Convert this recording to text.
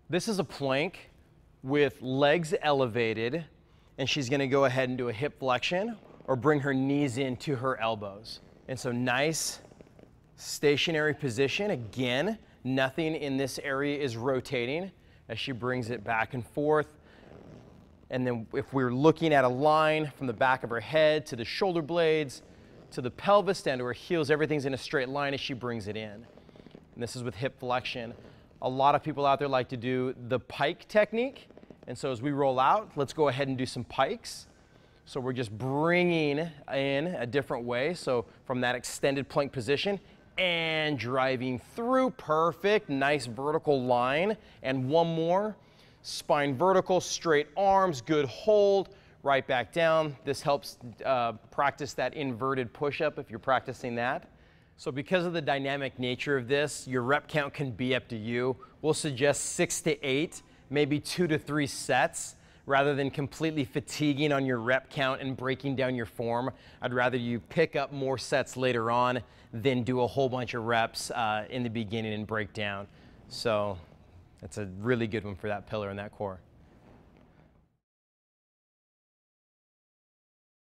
This is a plank with legs elevated, and she's gonna go ahead and do a hip flexion or bring her knees into her elbows. And so nice stationary position. Again, nothing in this area is rotating as she brings it back and forth. And then if we're looking at a line from the back of her head to the shoulder blades, to the pelvis, down to her heels, everything's in a straight line as she brings it in. And this is with hip flexion. A lot of people out there like to do the pike technique. And so as we roll out, let's go ahead and do some pikes. So we're just bringing in a different way. So from that extended plank position and driving through, perfect, nice vertical line. And one more, spine vertical, straight arms, good hold, right back down. This helps practice that inverted push-up if you're practicing that. So because of the dynamic nature of this, your rep count can be up to you. We'll suggest 6 to 8, maybe 2 to 3 sets, rather than completely fatiguing on your rep count and breaking down your form. I'd rather you pick up more sets later on than do a whole bunch of reps in the beginning and break down. So that's a really good one for that pillar and that core.